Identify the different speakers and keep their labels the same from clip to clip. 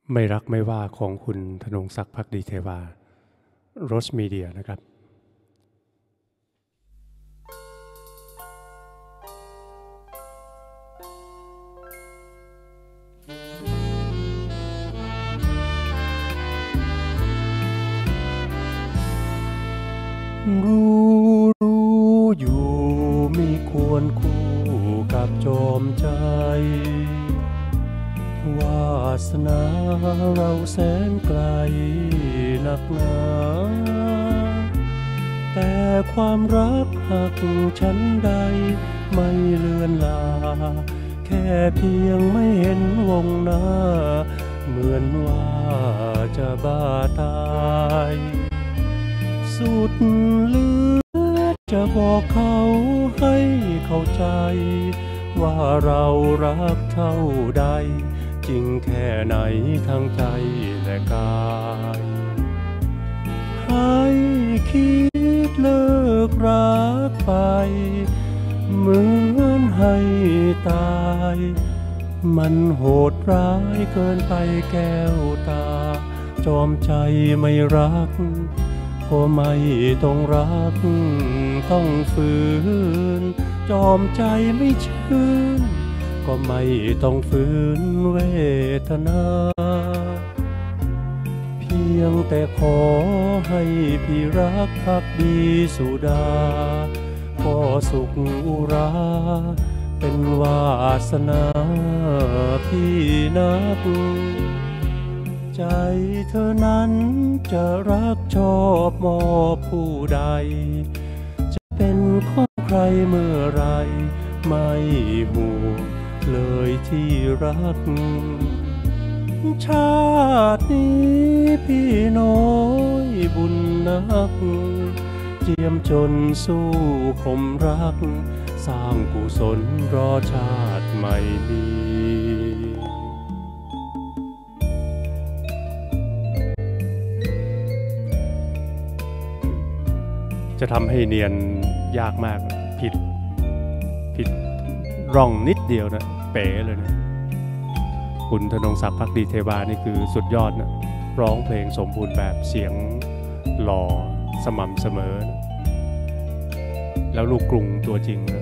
Speaker 1: ไม่รักไม่ว่าของคุณธนงศักดิ์ภักดีเทวาโรสมีเดียนะครับรู้อยู่ไม่ควรคู่กับโจมใจวาสนาเราแสนไกลนักหนาแต่ความรักหักฉันใดไม่เลือนลาแค่เพียงไม่เห็นวงหน้าเหมือนว่าจะบ้าตายสุดเหลือจะบอกเขาให้เข้าใจว่าเรารักเท่าใดจริงแค่ไหนทั้งใจและกายให้คิดเลิกรักไปเหมือนให้ตายมันโหดร้ายเกินไปแก้วตาจอมใจไม่รักก็ไม่ต้องรักต้องฝืนจอมใจไม่ชื่นก็ไม่ต้องฝืนเวทนาเพียงแต่ขอให้พี่รักภักดีสุดาก็สุขอุราเป็นวาสนาพี่นักใจเธอนั้นจะรักชอบมอบผู้ใดจะเป็นของใครเมื่อไรไม่ห่วงเลยที่รักชาตินี้พี่น้อยบุญนักเจียมจนสู้คมรักสร้างกุศลรอชาติใหม่มีจะทำให้เนียนยากมากผิดร่องนิดเดียวนะเป๋เลยนะคุณธนงศักดิ์ภักดีเทวานี่คือสุดยอดนะร้องเพลงสมบูรณ์แบบเสียงหล่อสม่ำเสมอนะแล้วลูกกรุงตัวจริงนะ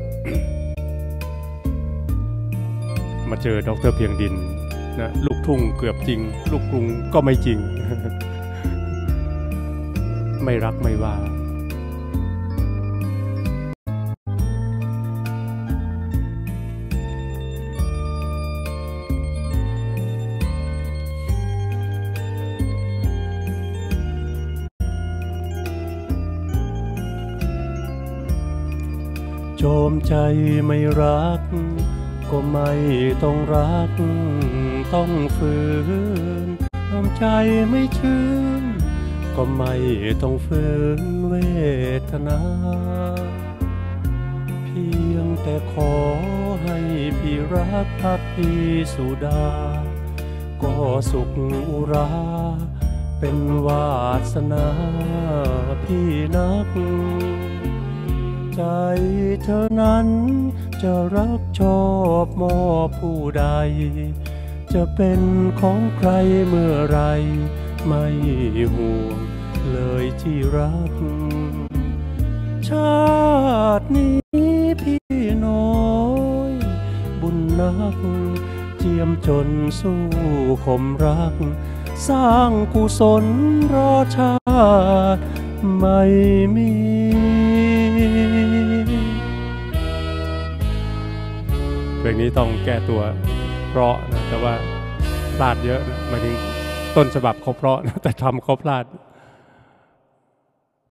Speaker 1: มาเจอดร.เพียงดินนะลูกทุ่งเกือบจริงลูกกรุงก็ไม่จริง ไม่รักไม่ว่าโจมใจไม่รักก็ไม่ต้องรักต้องฝืนทำใจไม่ชื่นก็ไม่ต้องฝืนเวทนาเพียงแต่ขอให้พี่รักภักดีสุดาก็สุขอุราเป็นวาสนาพี่นักใจเธอนั้นจะรักชอบมอบผู้ใดจะเป็นของใครเมื่อไรไม่ห่วงเลยที่รักชาตินี้พี่น้อยบุญนักเจียมจนสู้คมรักสร้างกุศลรอชาติไม่มีเพลงนี้ต้องแก้ตัวเพราะนะแต่ว่าพลาดเยอะนะหมายถึงต้นฉบับเขาเพราะนะแต่ทำเขาพลาด